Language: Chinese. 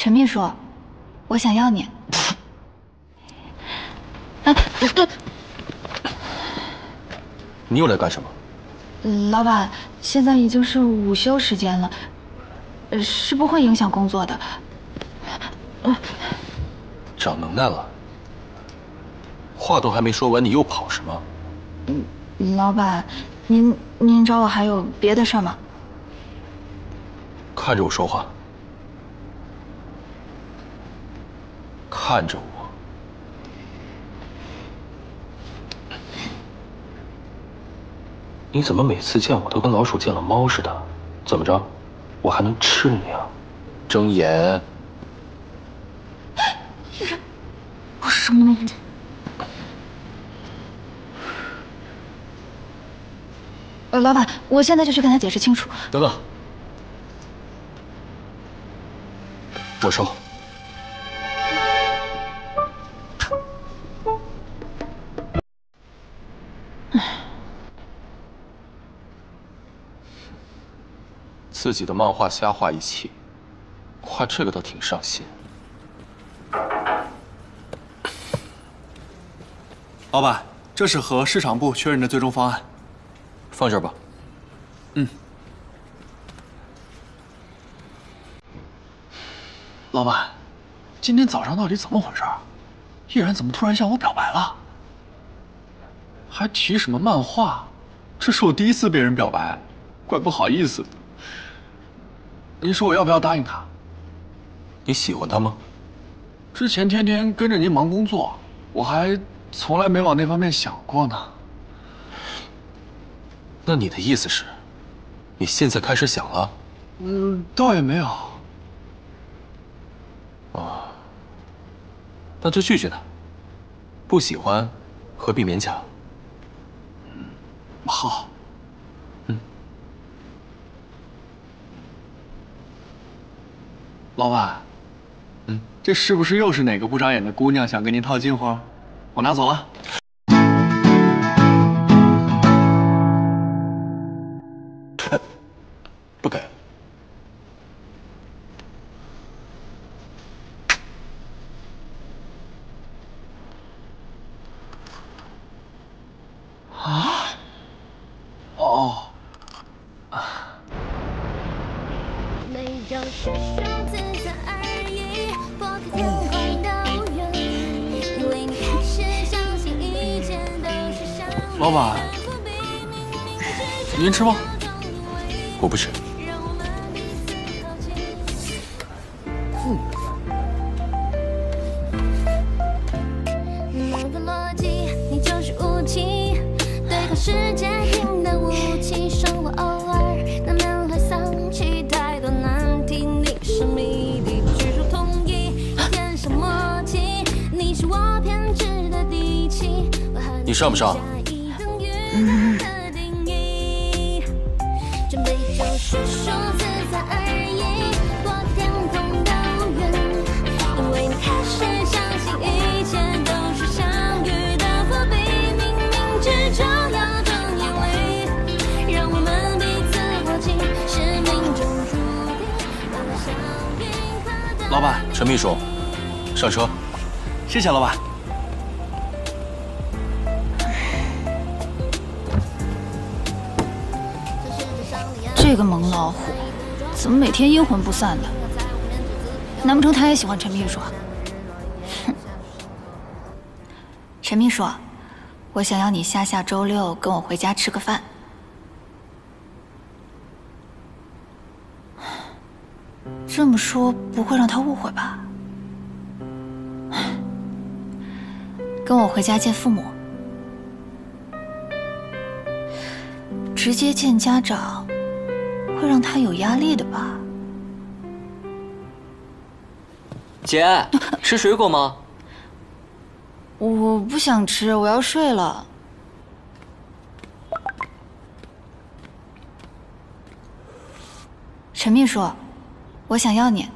陈秘书，我想要你。 你又来干什么？ 老板，现在已经是午休时间了，是不会影响工作的。 长能耐了，话都还没说完，你又跑什么？ 老板，您找我还有别的事吗？ 看着我说话，看着我。你怎么每次见我都跟老鼠见了猫似的？怎么着，我还能吃你啊？睁眼！ 我什么都没见。老板，我现在就去跟他解释清楚。 等等，我收。自己的漫画瞎画一气，画这个倒挺上心。 老板，这是和市场部确认的最终方案， 放这儿吧。 嗯。老板，今天早上到底怎么回事？叶然怎么突然向我表白了？还提什么漫画？这是我第一次被人表白，怪不好意思的。您说我要不要答应他？ 你喜欢他吗？ 之前天天跟着您忙工作，我还从来没往那方面想过呢。 那你的意思是，你现在开始想了？ 倒也没有。 哦，那就拒绝他。不喜欢，何必勉强？ 好。老板，这是不是又是哪个不长眼的姑娘想跟您套近乎？我拿走了。 不给。 啊？哦。老板，您吃吗？ 我不吃。你上不上？ 老板， 陈秘书，上车。 谢谢老板。 这个萌老虎，怎么每天阴魂不散的？难不成他也喜欢陈秘书？哼！陈秘书，我想要你下周六跟我回家吃个饭。这么说不会让他误会吧？跟我回家见父母，直接见家长。会让他有压力的吧？ 姐，吃水果吗？ 我不想吃，我要睡了。陈秘书，我想要你。